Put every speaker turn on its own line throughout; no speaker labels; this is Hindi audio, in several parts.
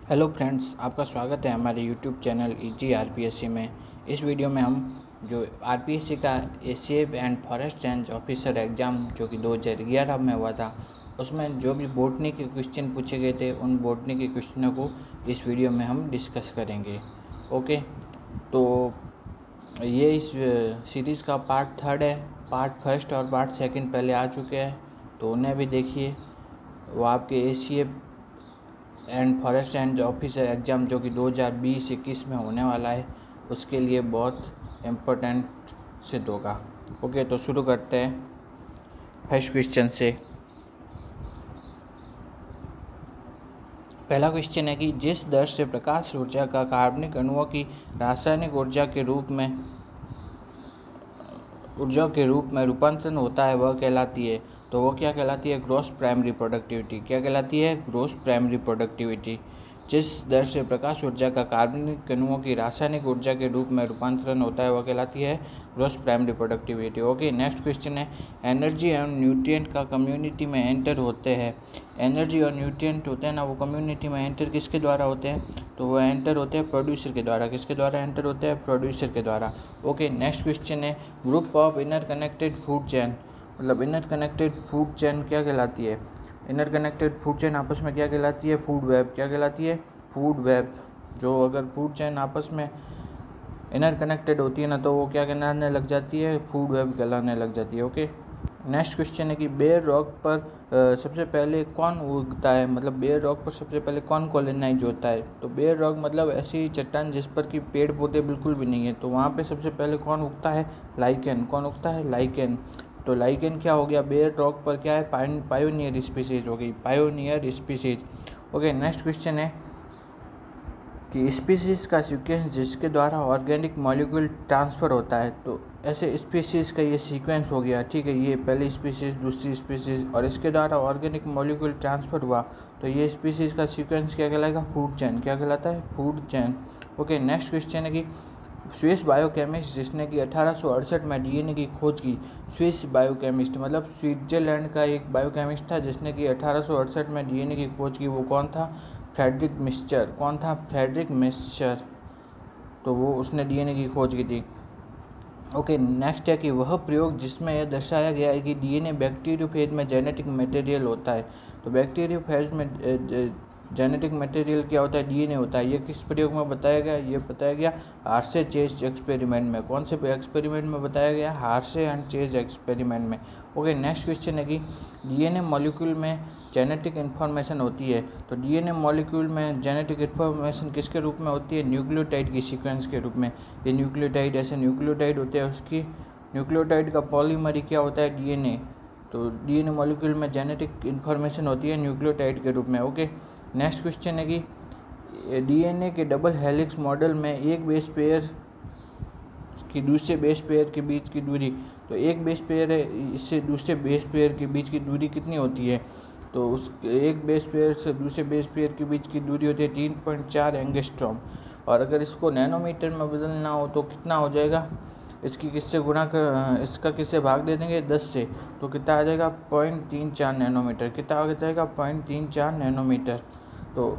हेलो फ्रेंड्स, आपका स्वागत है हमारे यूट्यूब चैनल इजी आरपीएससी में। इस वीडियो में हम जो आरपीएससी का ACF and forest range officer exam जो कि 2011 में हुआ था, उसमें जो भी बॉटनी के क्वेश्चन पूछे गए थे उन बॉटनी के क्वेश्चनों को इस वीडियो में हम डिस्कस करेंगे। ओके, तो ये इस सीरीज़ का पार्ट 3 है। पार्ट फर्स्ट और पार्ट सेकंड पहले आ चुके हैं, तो उन्हें भी देखिए। वो आपके ACF and forest range officer exam जो कि 2020-21 में होने वाला है, उसके लिए बहुत इम्पोर्टेंट सिद्ध होगा। ओके, तो शुरू करते हैं फर्स्ट क्वेश्चन से। पहला क्वेश्चन है कि जिस दर से प्रकाश ऊर्जा का कार्बनिक अणुओं की रासायनिक ऊर्जा के रूप में रूपांतरण होता है वह कहलाती है। तो वो क्या कहलाती है? Gross primary productivity. क्या कहलाती है? Gross primary productivity. जिस दर से प्रकाश ऊर्जा का कार्बनिक अणुओं की रासायनिक ऊर्जा के रूप में रूपांतरण होता है वह कहलाती है gross primary productivity. Okay, next question है एनर्जी एंड न्यूट्रिएंट का कम्युनिटी में एंटर होते हैं। एनर्जी और न्यूट्रिएंट होते हैं ना, वो कम्युनिटी में एंटर किसके द्वारा होते हैं? तो वो एंटर होते हैं प्रोड्यूसर के द्वारा। किसके द्वारा एंटर होते हैं? प्रोड्यूसर के द्वारा। ओके, नेक्स्ट क्वेश्चन है group of inner connected food chain. मतलब इनर कनेक्टेड फूड चेन क्या कहलाती है? इनर कनेक्टेड फूड चेन आपस में क्या कहलाती है? Food web. क्या कहलाती है? Food web. जो अगर फूड चेन आपस में इनर कनेक्टेड होती है ना, तो वो क्या कहलाने लग जाती है? फूड वेब कहलाने लग जाती है। ओके, नेक्स्ट क्वेश्चन है कि बेयर रॉक पर सबसे पहले कौन उगता है? मतलब बेयर रॉक पर सबसे पहले कौन कॉलोनाइज होता है? तो बेयर रॉक मतलब ऐसी चट्टान जिस पर कि पेड़ पौधे बिल्कुल भी नहीं है, तो वहाँ पे सबसे पहले कौन उगता है? लाइकेन। कौन उगता है? लाइकेन। तो लाइकेन क्या हो गया? बेयर रॉक पर क्या है? पायोनियर स्पीसीज हो गई, pioneer species. Okay, next question है कि स्पीसीज़ का सीक्वेंस जिसके द्वारा ऑर्गेनिक मॉलिक्यूल ट्रांसफ़र होता है। तो ऐसे स्पीसीज़ का ये सीक्वेंस हो गया, ठीक है। ये पहली स्पीसीज़, दूसरी स्पीसीज़ और इसके द्वारा ऑर्गेनिक मॉलिक्यूल ट्रांसफ़र हुआ, तो ये स्पीसीज़ का सीक्वेंस क्या कहलाएगा? Food chain. क्या कहलाता है? Food chain. Okay, next question है कि स्विस बायोकेमिस्ट जिसने कि 1868 में डीएनए की खोज की। स्विस बायोकेमिस्ट मतलब स्विट्जरलैंड का एक बायोकेमिस्ट था जिसने कि 1868 में डीएनए की खोज की। वो कौन था? Friedrich Miescher. कौन था? Friedrich Miescher. तो वो उसने डीएनए की खोज की थी। ओके, नेक्स्ट है कि वह प्रयोग जिसमें यह दर्शाया गया है कि डीएनए बैक्टीरियोफेज में जेनेटिक मटेरियल होता है। तो बैक्टीरियोफेज में जेनेटिक मटेरियल क्या होता है? डीएनए होता है। ये किस प्रयोग में बताया गया? ये बताया गया हार्शे चेज एक्सपेरिमेंट में। कौन से एक्सपेरिमेंट में बताया गया? हार्शे एंड चेज एक्सपेरिमेंट में। ओके, नेक्स्ट क्वेश्चन है कि डीएनए मॉलिक्यूल में जेनेटिक इन्फॉर्मेशन होती है। तो डीएनए मॉलिक्यूल में जेनेटिक इन्फॉर्मेशन किसके रूप में होती है? न्यूक्लियोटाइड की सीक्वेंस के रूप में। ये न्यूक्लियोटाइड ऐसे न्यूक्लियोटाइड होते हैं, उसकी न्यूक्लियोटाइड का पॉलीमर क्या होता है? डीएनए। तो डीएनए मॉलिक्यूल में जेनेटिक इन्फॉर्मेशन होती है न्यूक्लियोटाइड के रूप में। ओके, नेक्स्ट क्वेश्चन है कि डीएनए के डबल हेलिक्स मॉडल में एक बेस पेयर की दूसरे बेस पेयर के बीच की दूरी, तो एक बेस पेयर है, इससे दूसरे बेस पेयर के बीच की दूरी कितनी होती है? तो उस एक बेस पेयर से दूसरे बेस पेयर के बीच की दूरी होती है 3.4 एंगस्ट्रॉम। और अगर इसको नैनोमीटर में बदलना हो तो कितना हो जाएगा? इसकी किससे गुणा कर, इसका किससे भाग दे देंगे? 10 से, तो कितना आ जाएगा? 0.34 नैनोमीटर। कितना आ जाएगा? 0.34 नैनोमीटर। तो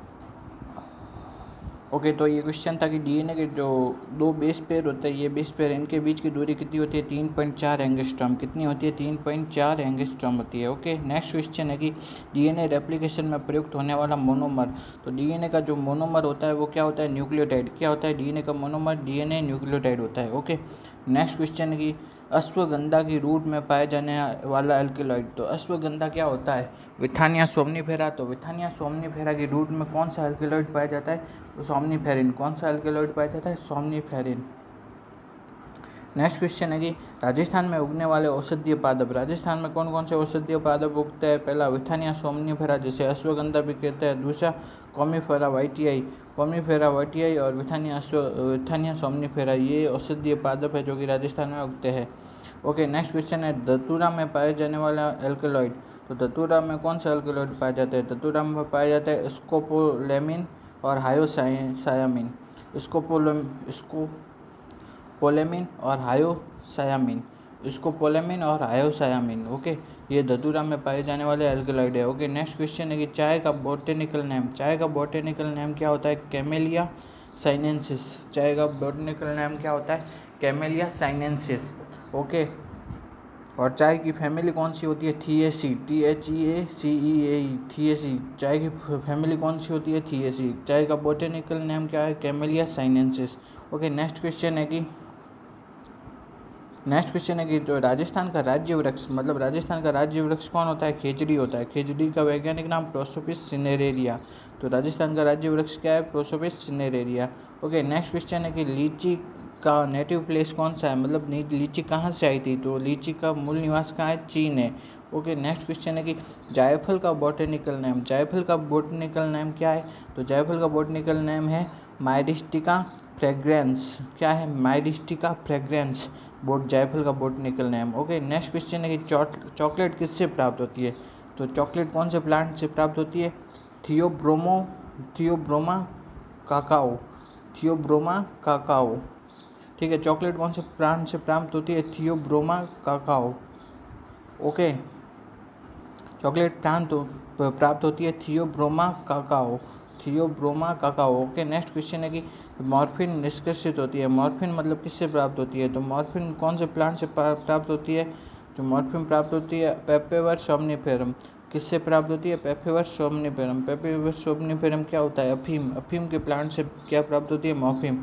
ओके, तो ये क्वेश्चन था कि डीएनए के जो दो बेस पेयर होते हैं, ये बेस पेयर इनके बीच की दूरी कितनी होती है? 3.4 एंगस्ट्रॉम। कितनी होती है? 3.4 एंगस्ट्रॉम होती है। ओके, नेक्स्ट क्वेश्चन है कि डीएनए रेप्लिकेशन में प्रयुक्त होने वाला मोनोमर। तो डीएनए का जो मोनोमर होता है वो क्या होता है? न्यूक्लियोटाइड। क्या होता है? डीएनए का मोनोमर डीएनए न्यूक्लियोटाइड होता है। ओके, नेक्स्ट क्वेश्चन है कि अश्वगंधा की रूट में पाए जाने वाला एल्केलॉइड। तो अश्वगंधा क्या होता है? Withania somnifera. तो विथानिया सोमनीफेरा की रूट में कौन सा एल्केलॉइड पाया जाता है? तो सोमनीफेरिन। कौन सा एल्केलॉइड पाया जाता है? सोमनीफेरिन। नेक्स्ट क्वेश्चन है कि राजस्थान में उगने वाले औषधीय पादप। राजस्थान में कौन कौन से औषधीय पादप उगते हैं? पहला विथानिया सोमनीफेरा जिसे अश्वगंधा भी कहते हैं। दूसरा कॉमीफेरा वाइटियाई। कॉमीफेरा वाइटियाई और विथानिया सोमनीफेरा ये औषधीय पादप है जो कि राजस्थान में उगते हैं। ओके, नेक्स्ट क्वेश्चन है धतूरा में पाए जाने वाला एल्केलॉइड। तो धतूरा में कौन सा एल्केलॉइड पाया जाता है? धतूरा में पाया जाता है स्कोपोलेमिन और हायोसायामिन। स्कोपोलेमिन और हायोसायामिन। स्कोपोलामिन और आयोसायामिन। ओके, ये धतूरा में पाए जाने वाले एल्कलॉइड है। ओके, नेक्स्ट क्वेश्चन है कि चाय का बॉटनिकल नेम, चाय का बॉटनिकल नेम क्या होता है? Camellia sinensis. चाय का बॉटनिकल नेम क्या होता है? Camellia sinensis. ओके, और चाय की फैमिली कौन सी होती है? थिएसी, THEACEAE, थिएसी। चाय की फैमिली कौन सी होती है? थिएसी। चाय का बॉटनिकल नेम क्या है? Camellia sinensis. Okay, next question है कि जो राजस्थान का राज्य वृक्ष, मतलब राजस्थान का राज्य वृक्ष कौन होता है? खेजड़ी होता है। खेजड़ी का वैज्ञानिक नाम प्रोसोपिस सिनेरेरिया। तो राजस्थान का राज्य वृक्ष क्या है? Prosopis cineraria. Okay, next question है कि लीची का नेटिव प्लेस कौन सा है? मतलब लीची कहाँ से आई थी? तो लीची का मूल निवास कहाँ है? चीन है। ओके, नेक्स्ट क्वेश्चन है कि जायफल का बॉटनिकल नेम, जायफल का बॉटनिकल नेम क्या है? तो जायफल का बॉटनिकल नेम है माइरिस्टिका फ्रेग्रेंस। क्या है? माइरिस्टिका फ्रेग्रेंस जायफल का botanical name. Okay, next question है कि चॉकलेट किससे प्राप्त होती है? तो चॉकलेट कौन से प्लांट से प्राप्त होती है? Theobroma cacao, Theobroma cacao. ठीक है, चॉकलेट कौन से प्लांट से प्राप्त होती है? Theobroma cacao. ओके, चॉकलेट प्राप्त होती है Theobroma cacao, Theobroma cacao. Okay, next question है कि मॉर्फिन निष्कर्षित होती है, मॉर्फिन मतलब किससे प्राप्त होती है? तो मॉर्फिन कौन से प्लांट से प्राप्त होती है? जो मॉर्फिन प्राप्त होती है पेपेवर सोमनिफेरम। किससे प्राप्त होती है? पेपेवर सोमनिफेरम। पेपेवर सोमनिफेरम क्या होता है? अफीम, अफीम के प्लांट से क्या प्राप्त होती है?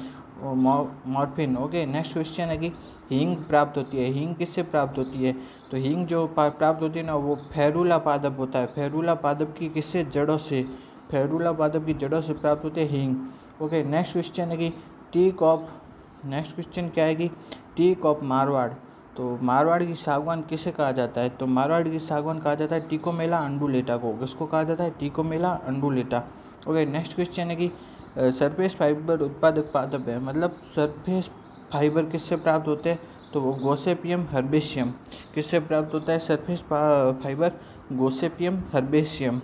मॉर्फिन। ओके, नेक्स्ट क्वेश्चन है कि हींग प्राप्त होती है, हींग किससे प्राप्त होती है? तो हींग जो प्राप्त होती है ना, वो फेरुला पादप होता है। फेरुला पादप की किससे? जड़ों से, फेरुला पादप की जड़ों से प्राप्त होती है हींग। ओके, नेक्स्ट क्वेश्चन है कि नेक्स्ट क्वेश्चन क्या है कि टीक ऑफ मारवाड़। तो मारवाड़ की सागवान किसे कहा जाता है? तो मारवाड़ की सागवान कहा जाता है टिकोमेला अंडुलेटा को। किसको कहा जाता है? Tecomella undulata. Okay, next question है कि सरफेस फाइबर उत्पादक पादप है, मतलब सरफेस फाइबर किससे प्राप्त होते हैं? तो वो गोसेपियम हर्बेशियम। किससे प्राप्त होता है surface fibre? Gossypium herbaceum.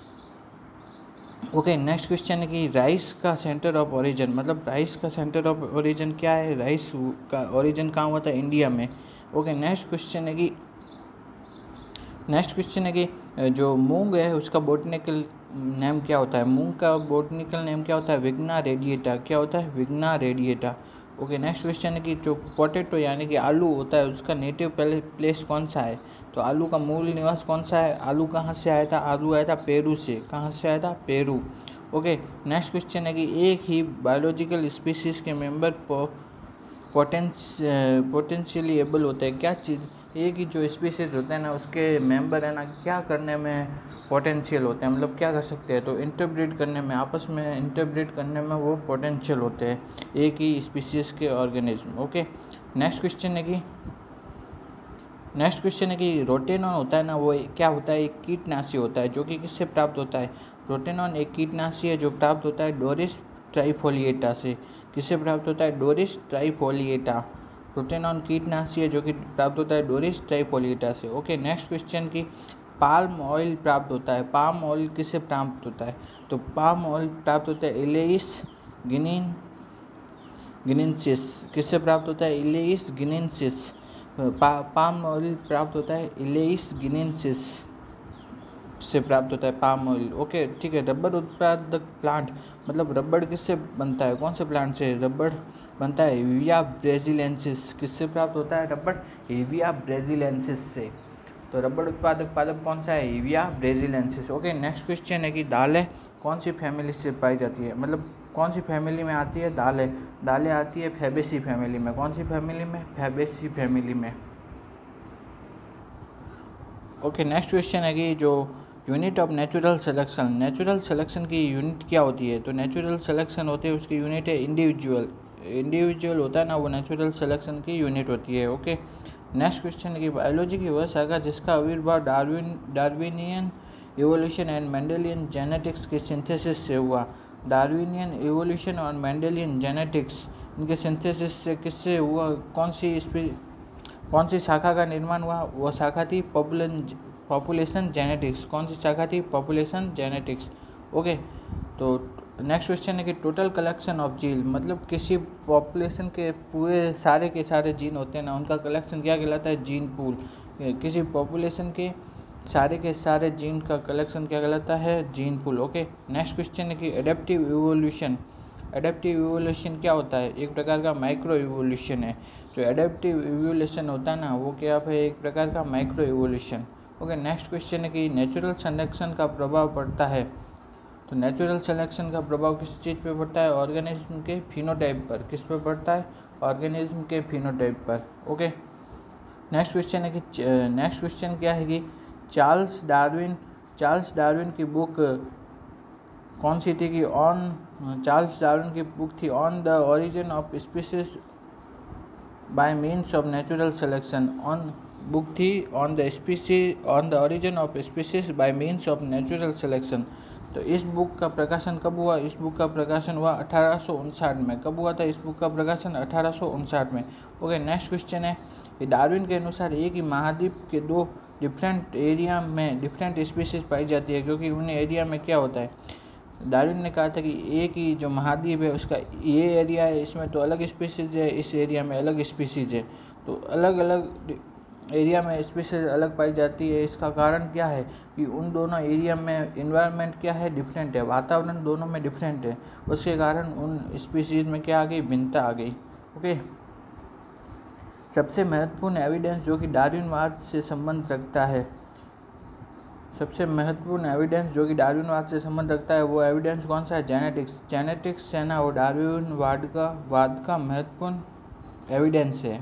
Okay, next question है कि राइस का सेंटर ऑफ ओरिजिन, मतलब राइस का सेंटर ऑफ ओरिजिन क्या है? राइस का ओरिजिन कहाँ हुआ था? इंडिया में। ओके, नेक्स्ट क्वेश्चन है कि जो मूंग है उसका बॉटनिकल नेम क्या होता है? मूंग का बॉटनिकल नेम क्या होता है? Vigna radiata. क्या होता है? Vigna radiata. Okay, next question है कि जो पोटैटो यानी कि आलू होता है उसका नेटिव प्लेस कौन सा है? तो आलू का मूल निवास कौन सा है? आलू कहाँ से आया था? आलू आया था पेरू से। कहाँ से आया था? पेरू। ओके, नेक्स्ट क्वेश्चन है कि एक ही बायोलॉजिकल स्पीसीज के मेंबर पोटेंशियली एबल होते हैं। क्या चीज़? एक ही जो स्पीसीज होते हैं ना उसके मेंबर है ना, क्या करने में पोटेंशियल होते हैं, मतलब क्या कर सकते हैं? तो इंटरब्रीड करने में, आपस में इंटरब्रीड करने में वो पोटेंशियल होते हैं, एक ही स्पीसीज के ऑर्गेनिज्म। ओके, नेक्स्ट क्वेश्चन है कि रोटेनॉन होता है ना, वो क्या होता है? एक कीटनाशी होता है, जो कि किससे प्राप्त होता है? रोटेनॉन एक कीटनाशी है जो प्राप्त होता है डोरिस ट्राइफोलिएटा से। किससे प्राप्त होता है? डोरिस ट्राइफोलिएटा। रोटेनॉन कीटनाशी है जो कि प्राप्त होता है डोरिस ट्राइफोलिएटा से। ओके, नेक्स्ट क्वेश्चन की पाल्म ऑयल प्राप्त होता है, पाम ऑयल किससे प्राप्त होता है? तो पाम ऑयल प्राप्त होता है इलेइस गिनेंसिस। किससे प्राप्त होता है? इलेइस गिनेंसिस। पाम ऑयल प्राप्त होता है इलेइस गिनेंसिस से प्राप्त होता है पाम ऑयल। ओके, ठीक है। रबर उत्पादक प्लांट, मतलब रबड़ किससे बनता है? कौन से प्लांट से रबड़ बनता है? Hevea brasiliensis. किससे प्राप्त होता है रबड़? हेविया ब्राजीलियंसिस से। तो रबड़ उत्पादक पादप कौन सा है? Hevea brasiliensis. Okay, next question है कि दालें कौन सी फैमिली से पाई जाती है, मतलब कौन सी फैमिली में आती है दालें आती है फैबेसी फैमिली में। कौन सी फैमिली में? फैबेसी फैमिली में। ओके, नेक्स्ट क्वेश्चन है कि जो यूनिट ऑफ नेचुरल सिलेक्शन की यूनिट क्या होती है? तो नेचुरल सिलेक्शन होते हैं उसकी यूनिट है इंडिविजुअल होता है ना, वो नेचुरल सिलेक्शन की यूनिट होती है। ओके, नेक्स्ट क्वेश्चन है कि बायोलॉजी की वह शाखा जिसका आविर्भाव Darwinian evolution and Mendelian genetics के सिंथेसिस से हुआ। डार्विनियन इवोल्यूशन और मेंडेलियन जेनेटिक्स, इनके सिंथेसिस से किससे हुआ? कौन सी शाखा का निर्माण हुआ? वो शाखा थी पॉपुलेशन जेनेटिक्स। कौन सी शाखा थी? Population genetics. ओके, तो नेक्स्ट क्वेश्चन है कि टोटल कलेक्शन ऑफ जीन, मतलब किसी पॉपुलेशन के पूरे सारे के सारे जीन होते हैं ना, उनका कलेक्शन क्या कहलाता है? Gene pool. किसी पॉपुलेशन के सारे जीन का कलेक्शन क्या कहलाता है? Gene pool. Okay, next question है कि एडेप्टिव इवोल्यूशन। एडेप्टिव इवोल्यूशन क्या होता है? एक प्रकार का माइक्रो इवोल्यूशन है। जो एडेप्टिव इवोल्यूशन होता है ना, वो क्या है? एक प्रकार का micro evolution. Okay, next question है कि नेचुरल सिलेक्शन का प्रभाव पड़ता है। तो नेचुरल सिलेक्शन का प्रभाव किस चीज़ पे पड़ता है? ऑर्गेनिज्म के फिनोटाइप पर। किस पे पड़ता है? ऑर्गेनिज्म के फिनोटाइप पर। ओके, नेक्स्ट क्वेश्चन है कि नेक्स्ट क्वेश्चन क्या है कि चार्ल्स डार्विन की बुक कौन सी थी? कि चार्ल्स डार्विन की बुक थी on the origin of species by means of natural selection. Book थी on the origin of species by means of natural selection. तो इस बुक का प्रकाशन कब हुआ? इस बुक का प्रकाशन हुआ 1859 में। कब हुआ था इस बुक का प्रकाशन? 1859 में। ओके, नेक्स्ट क्वेश्चन है कि डार्विन के अनुसार एक ही महाद्वीप के दो डिफरेंट एरिया में डिफरेंट स्पीसीज पाई जाती है, क्योंकि उन एरिया में क्या होता है? डार्विन ने कहा था कि एक ही जो महाद्वीप है उसका ये एरिया है, इसमें तो अलग स्पीसीज है, इस एरिया में अलग स्पीसीज है। तो अलग अलग एरिया में स्पीसीज अलग पाई जाती है। इसका कारण क्या है? कि उन दोनों एरिया में इन्वायरमेंट क्या है? डिफरेंट है, वातावरण दोनों में डिफरेंट है। उसके कारण उन स्पीसीज में क्या आ गई? भिन्नता आ गई। ओके, सबसे महत्वपूर्ण एविडेंस जो कि डार्विनवाद से संबंध रखता है, सबसे महत्वपूर्ण एविडेंस जो कि डार्विनवाद से संबंध रखता है, वो एविडेंस कौन सा है? जेनेटिक्स है ना, वो डार्विनवाद का महत्वपूर्ण एविडेंस है।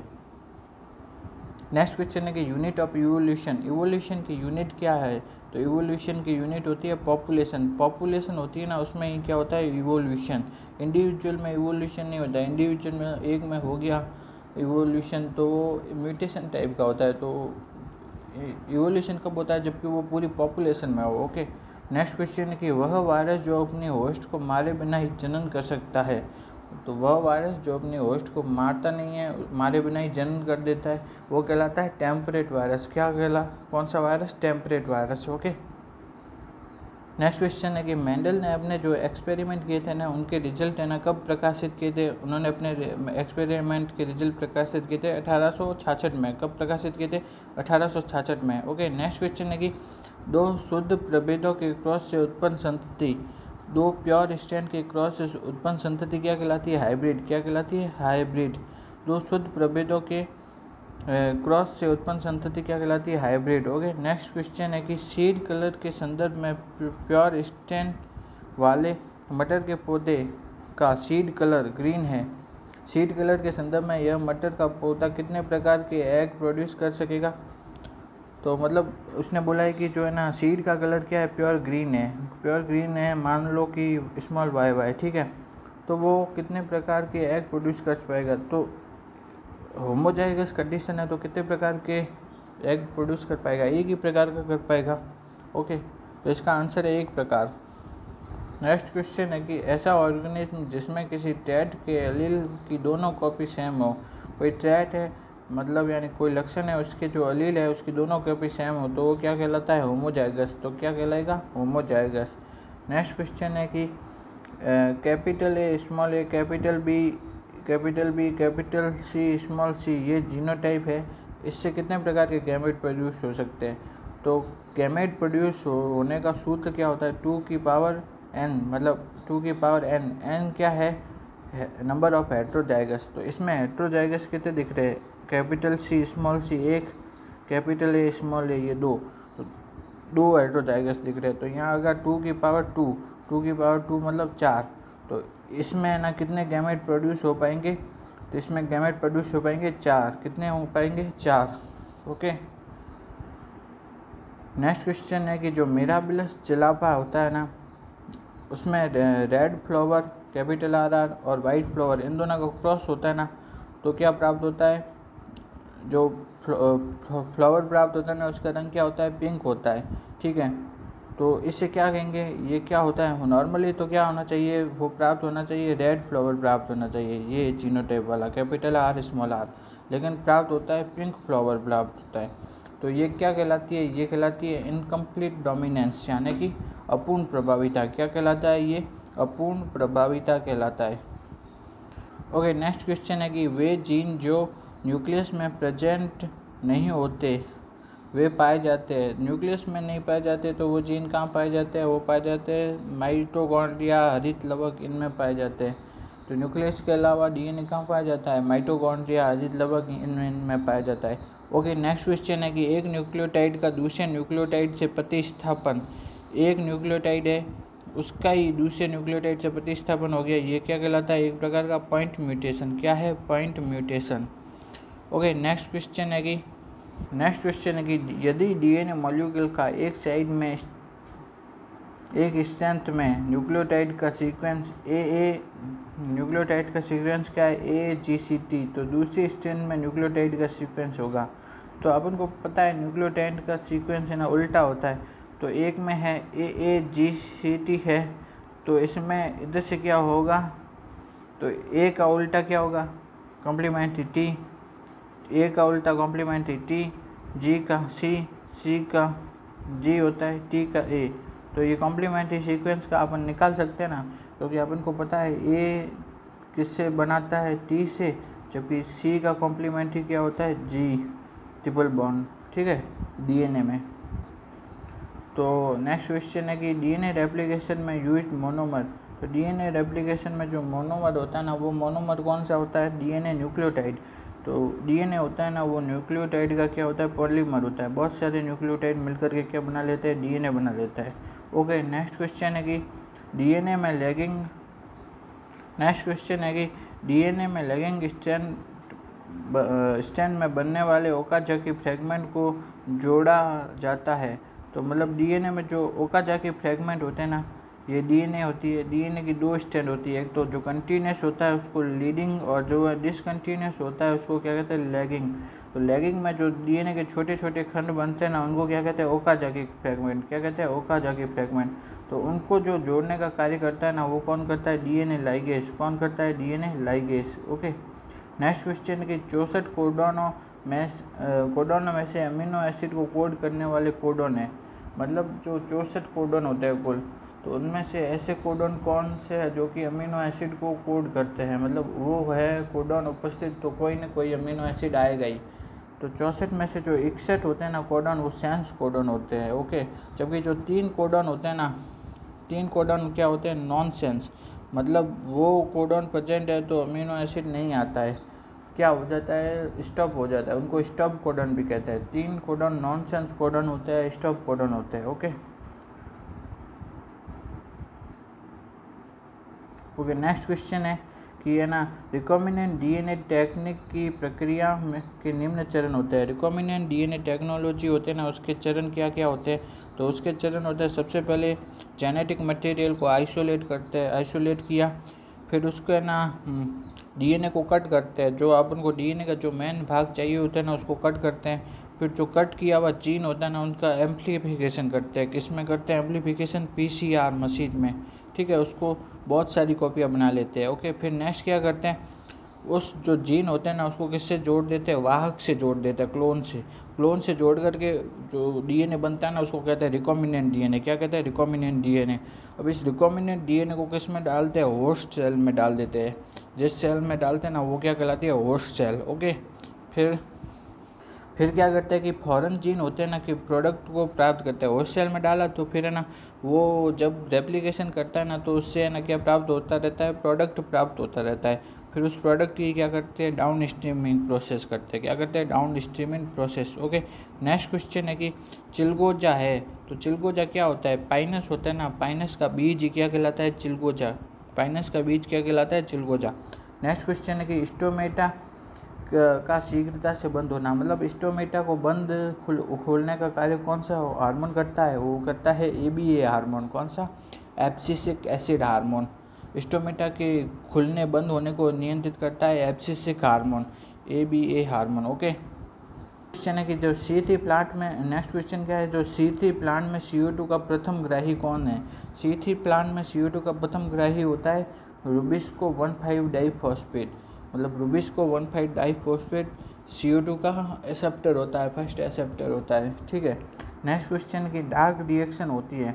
नेक्स्ट क्वेश्चन है कि यूनिट ऑफ इवोल्यूशन की यूनिट क्या है? तो इवोल्यूशन की यूनिट होती है पॉपुलेशन होती है ना, उसमें ही क्या होता है? इवोल्यूशन। इंडिविजुअल में इवोल्यूशन नहीं होता है। इंडिविजुअल में एक में हो गया इवोल्यूशन तो म्यूटेशन टाइप का होता है। तो इवोल्यूशन कब होता है? जबकि वो पूरी पॉपुलेशन में हो। ओके, नेक्स्ट क्वेश्चन है कि वह वायरस जो अपने होस्ट को मारे बिना ही जनन कर सकता है। तो वह वायरस जो अपने होस्ट को मारता नहीं है, मारे बिना ही जनन कर देता है, वो कहलाता है टेम्परेट वायरस। कौन सा वायरस? Temperate virus. Okay, next question है कि मेंडल ने अपने जो एक्सपेरिमेंट किए थे ना, उनके रिजल्ट है ना कब प्रकाशित किए थे? उन्होंने अपने एक्सपेरिमेंट के रिजल्ट प्रकाशित किए थे 1866 में। कब प्रकाशित किए थे? 1866 में। ओके, नेक्स्ट क्वेश्चन है कि दो शुद्ध प्रभेदों के क्रॉस से उत्पन्न संतति, दो प्योर स्ट्रैंड के क्रॉस से उत्पन्न संतति क्या कहलाती है? हाइब्रिड। क्या कहलाती है? हाइब्रिड। दो शुद्ध प्रभेदों के क्रॉस से उत्पन्न संतति क्या कहलाती है? हाइब्रिड। ओके, नेक्स्ट क्वेश्चन है कि सीड कलर के संदर्भ में प्योर स्टैंड वाले मटर के पौधे का सीड कलर ग्रीन है। सीड कलर के संदर्भ में यह मटर का पौधा कितने प्रकार के एग प्रोड्यूस कर सकेगा? तो मतलब उसने बोला है कि जो है ना सीड का कलर क्या है? प्योर ग्रीन है। प्योर ग्रीन है, मान लो कि स्मॉल y, ठीक है। तो वो कितने प्रकार के एग प्रोड्यूस कर पाएगा? तो होमोजाइगस कंडीशन है, तो कितने प्रकार के एग प्रोड्यूस कर पाएगा? एक ही प्रकार का कर पाएगा। ओके, तो इसका आंसर है एक प्रकार। नेक्स्ट क्वेश्चन है कि ऐसा ऑर्गेनिज्म जिसमें किसी ट्रेट के एलील की दोनों कॉपी सेम हो। कोई ट्रेट है मतलब यानी कोई लक्षण है, उसके जो एलील है उसकी दोनों कॉपी सेम हो, तो वो क्या कहलाता है? होमोजाइगस। तो क्या कहलाएगा? होमोजाइगस। नेक्स्ट क्वेश्चन है कि capital A, small A, capital B, capital C, small C, ये जीनोटाइप है। इससे कितने प्रकार के गैमेट प्रोड्यूस हो सकते हैं? तो गैमेट प्रोड्यूस होने का सूत्र क्या होता है? 2 की पावर n, मतलब 2 की पावर n। n क्या है? Number of heterozygous. तो इसमें हेट्रोजाइगस कितने दिख रहे हैं? Capital C, small C 1, capital A, small A ये 2, तो 2 हेट्रोजाइगस दिख रहे हैं। तो यहाँ अगर 2 की पावर 2 मतलब 4, तो इसमें ना कितने गैमेट प्रोड्यूस हो पाएंगे? तो इसमें गैमेट प्रोड्यूस हो पाएंगे 4। कितने हो पाएंगे? 4। ओके, नेक्स्ट क्वेश्चन है कि जो मिराबिलस जलापा होता है ना, उसमें रेड फ्लावर कैपिटल RR और वाइट फ्लावर इन दोनों का क्रॉस होता है ना, तो क्या प्राप्त होता है? जो फ्लावर प्राप्त होता है ना, उसका रंग क्या होता है? पिंक होता है, ठीक है। तो इससे क्या कहेंगे? ये क्या होता है? नॉर्मली तो क्या होना चाहिए? वो प्राप्त होना चाहिए रेड फ्लावर प्राप्त होना चाहिए, ये जीनोटाइप वाला कैपिटल R स्मॉल r, लेकिन प्राप्त होता है पिंक फ्लावर प्राप्त होता है। तो ये क्या कहलाती है? ये कहलाती है इनकम्प्लीट डोमिनेंस, यानी कि अपूर्ण प्रभाविता। क्या कहलाता है ये? अपूर्ण प्रभाविता कहलाता है। ओके, नेक्स्ट क्वेश्चन है कि वे जीन जो न्यूक्लियस में प्रेजेंट नहीं होते वे पाए जाते हैं। न्यूक्लियस में नहीं पाए जाते तो वो जीन कहाँ पाए जाते हैं? वो पाए जाते हैं माइटोकॉन्ड्रिया, हरित लवक, इनमें पाए जाते हैं। तो न्यूक्लियस के अलावा डीएनए कहाँ पाया जाता है? माइटोकॉन्ड्रिया, हरित लवक, इनमें पाया जाता है। ओके, नेक्स्ट क्वेश्चन है कि एक न्यूक्लियोटाइड का दूसरे न्यूक्लियोटाइड से प्रतिस्थापन। एक न्यूक्लियोटाइड है, उसका ही दूसरे न्यूक्लियोटाइड से प्रतिस्थापन हो गया, ये क्या कहलाता है? एक प्रकार का पॉइंट म्यूटेशन। क्या है? Point mutation. Okay, next question है कि यदि डीएनए मॉलिक्यूल का एक साइड में एक स्ट्रैंड में न्यूक्लियोटाइड का सीक्वेंस क्या है? AGCT, तो दूसरी स्ट्रैंड में न्यूक्लियोटाइड का सीक्वेंस होगा। तो अपन को पता है न्यूक्लियोटाइड का सीक्वेंस है ना उल्टा होता है। तो एक में है AGCT है, तो इसमें इधर से क्या होगा? तो A का उल्टा क्या होगा? कॉम्प्लीमेंट्री T, A का उल्टा कॉम्प्लीमेंट्री T, G का C का G होता है, T का A। तो ये कॉम्प्लीमेंट्री सीक्वेंस का अपन निकाल सकते हैं ना, क्योंकि अपन को पता है A किससे बनाता है? T से, जबकि C का कॉम्प्लीमेंट्री क्या होता है? G, triple bond. ठीक है, डीएनए में। तो नेक्स्ट क्वेश्चन है कि डीएनए रेप्लिकेशन में यूज्ड मोनोमर। तो डीएनए रेप्लिकेशन में जो मोनोमर होता है ना, वो मोनोमर कौन सा होता है? DNA nucleotide. तो डीएनए होता है ना, वो न्यूक्लियोटाइड का क्या होता है? पॉलीमर होता है। बहुत सारे न्यूक्लियोटाइड मिलकर के क्या बना लेते हैं? डीएनए बना लेता है। ओके, नेक्स्ट क्वेश्चन है कि डीएनए में लैगिंग स्ट्रैंड में बनने वाले ओकाजाकी फ्रैगमेंट को जोड़ा जाता है। तो मतलब डीएनए में जो ओकाजाकी फ्रैगमेंट होते हैं ना, ये डीएनए होती है। डीएनए की दो स्ट्रैंड होती है, एक तो जो कंटिन्यूस होता है उसको लीडिंग, और जो डिसकंटिन्यूस होता है उसको क्या कहते हैं? लैगिंग। तो लैगिंग में जो डीएनए के छोटे छोटे खंड बनते हैं ना, उनको क्या कहते हैं? Okazaki fragment. क्या कहते हैं? Okazaki fragment. तो उनको जो जोड़ने का कार्य करता है ना, वो कौन करता है? DNA ligase. कौन करता है? DNA ligase. Okay, next question कि 64 कोडोनों में से अमीनो एसिड को कोड करने वाले कोडोन है। मतलब जो 64 कोडोन होते हैं कुल, तो उनमें से ऐसे कोडोन कौन से है जो कि अमीनो एसिड को कोड करते हैं? मतलब वो है कोडोन उपस्थित तो कोई ना कोई अमीनो एसिड आएगा ही। तो 64 में से जो 61 होते हैं ना कोडोन, वो सेंस कोडोन होते हैं। ओके, जबकि जो 3 कोडोन होते हैं ना, 3 कोडोन क्या होते हैं? Non sense. मतलब वो कोडोन प्रेजेंट है तो अमीनो एसिड नहीं आता है, क्या हो जाता है? स्टॉप हो जाता है। उनको स्टॉप कोडन भी कहते हैं। 3 कोडन नॉनसेंस कोडन होते हैं, स्टॉप कोडन होते हैं। ओके, नेक्स्ट क्वेश्चन है कि है ना, रिकॉम्बिनेंट डीएनए टेक्निक की प्रक्रिया में के निम्न चरण होते हैं। रिकॉम्बिनेंट डीएनए टेक्नोलॉजी होते हैं ना, उसके चरण क्या क्या होते हैं? तो उसके चरण होते हैं, सबसे पहले जेनेटिक मटेरियल को आइसोलेट करते हैं। आइसोलेट किया, फिर उसको है ना डीएनए को कट करते हैं। जो अपन को डीएनए का जो मेन भाग चाहिए होता है ना, उसको कट करते हैं। फिर जो कट किया हुआ जीन होता है ना, उनका एम्प्लीफिकेशन करते हैं। किस में करते हैं एम्प्लीफिकेशन? PCR मशीन में। ठीक है, उसको बहुत सारी कॉपियाँ बना लेते हैं। ओके, फिर नेक्स्ट क्या करते हैं? उस जो जीन होते हैं ना, उसको किससे जोड़ देते हैं? वाहक से जोड़ देते हैं, क्लोन से जोड़ करके जो डीएनए बनता है ना, उसको कहते हैं रिकॉम्बिनेंट डीएनए। क्या कहते हैं? Recombinant DNA. अब इस रिकॉम्बिनेंट डीएनए को किस में डालते हैं? होस्ट सेल में डाल देते हैं। जिस सेल में डालते हैं ना, वो क्या कहलाती है? Host cell. ओके, फिर क्या करते हैं कि फॉरेन जीन होते हैं ना, कि प्रोडक्ट को प्राप्त करते हैं। होस्ट सेल में डाला तो फिर है ना, वो जब रेप्लिकेशन करता है ना, तो उससे है ना क्या प्राप्त होता रहता है? प्रोडक्ट प्राप्त होता रहता है। फिर उस प्रोडक्ट की क्या करते हैं? डाउन स्ट्रीमिंग प्रोसेस करते हैं। क्या करते हैं? Down streaming process. Okay, next question है कि चिलगोजा है, तो चिलगोजा क्या होता है? पाइनस होता है ना, पाइनस का बीज क्या कहलाता है? चिलगोजा। पाइनस का बीज क्या कहलाता है? चिलगोजा। नेक्स्ट क्वेश्चन है कि स्टोमेटा का शीघ्रता से बंद होना। मतलब स्टोमेटा को खोलने का कार्य कौन सा हार्मोन करता है? वो करता है ABA हार्मोन। कौन सा? Abscisic acid hormone. स्टोमेटा के खुलने बंद होने को नियंत्रित करता है abscisic hormone, ABA hormone. Okay, question है कि जो C3 प्लांट में, नेक्स्ट क्वेश्चन क्या है? जो C3 प्लांट में CO2 का प्रथम ग्राही कौन है? C3 प्लांट में CO2 का प्रथम ग्राही होता है रुबिस्को 1,5 डाइफॉस्फेट। मतलब रुबिस्को 1,5 डाइफॉस्फेट CO2 का एक्सेप्टर होता है, फर्स्ट एक्सेप्टर होता है। ठीक है, नेक्स्ट क्वेश्चन की डार्क रिएक्शन होती है।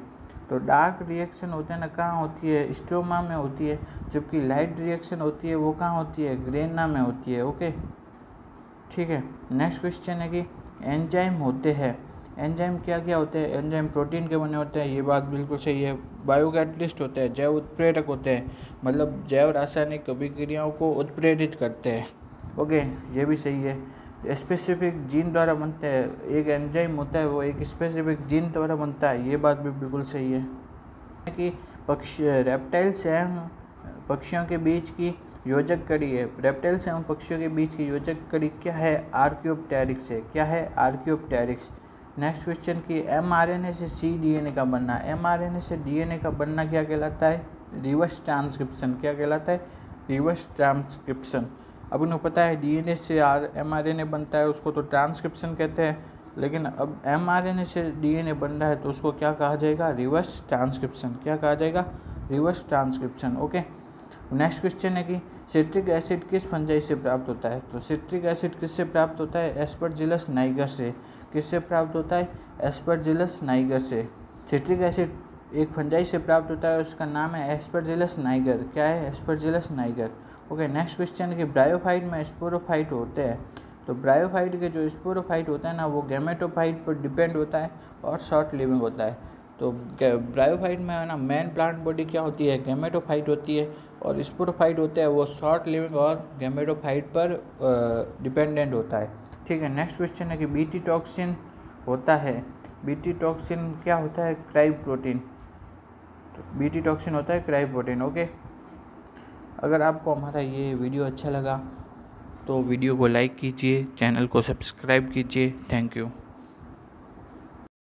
तो डार्क रिएक्शन होते हैं ना, कहाँ होती है, स्ट्रोमा में होती है, जबकि लाइट रिएक्शन होती है वो कहाँ होती है, ग्रेना में होती है। ओके, ठीक है। नेक्स्ट क्वेश्चन है कि एंजाइम होते हैं, एंजाइम क्या क्या होते हैं, एंजाइम प्रोटीन के बने होते हैं, ये बात बिल्कुल सही है। बायोकैटलिस्ट होते हैं, जैव उत्प्रेरक होते हैं, मतलब जैव रासायनिक अभिक्रियाओं को उत्प्रेरित करते हैं। ओके, ये भी सही है। स्पेसिफिक जीन द्वारा बनते हैं, एक एंजाइम होता है वो एक स्पेसिफिक जीन द्वारा बनता है, ये बात भी बिल्कुल सही है। कि रेप्टाइल्स एवं पक्षियों के बीच की योजक कड़ी है, रेप्टाइल्स एवं पक्षियों के बीच की योजक कड़ी क्या है, आर्कियोप्टेरिक्स है। क्या है, आर्कियोप्टेरिक्स। नेक्स्ट क्वेश्चन की mRNA से cDNA का बनना, mRNA से DNA का बनना क्या कहलाता है, रिवर्स ट्रांसक्रिप्शन। क्या कहलाता है, रिवर्स ट्रांसक्रिप्शन। अब उन्हें पता है DNA से mRNA बनता है, उसको तो ट्रांसक्रिप्शन कहते हैं, लेकिन अब mRNA से DNA बन रहा है तो उसको क्या कहा जाएगा, रिवर्स ट्रांसक्रिप्शन। क्या कहा जाएगा, reverse transcription. Okay, next question है कि सिट्रिक एसिड किस फंजाई से प्राप्त होता है, तो सिट्रिक एसिड किससे प्राप्त होता है, एस्परजिलस नाइगर से। किससे प्राप्त होता है, एस्परजिलस नाइगर से। सिट्रिक एसिड एक फंजाई से प्राप्त होता है, उसका नाम है एस्परजिलस नाइगर। क्या है, Aspergillus niger. Okay, next question है कि ब्रायोफाइट में स्पोरोफाइट होते हैं, तो ब्रायोफाइट के जो स्पोरोफाइट होता है ना वो गैमेटोफाइट पर डिपेंड होता है और शॉर्ट लिविंग होता है। तो ब्रायोफाइट में है ना मेन प्लांट बॉडी क्या होती है, गैमेटोफाइट होती है, और स्पोरोफाइट होता है वो शॉर्ट लिविंग और गैमेटोफाइट पर डिपेंडेंट होता है। ठीक है। नेक्स्ट क्वेश्चन है कि बीटी टॉक्सिन होता है, बीटी टॉक्सिन क्या होता है, क्राइब प्रोटीन। तो बीटी टॉक्सिन होता है क्राइब प्रोटीन। ओके, अगर आपको हमारा ये वीडियो अच्छा लगा तो वीडियो को लाइक कीजिए, चैनल को सब्सक्राइब कीजिए। Thank you.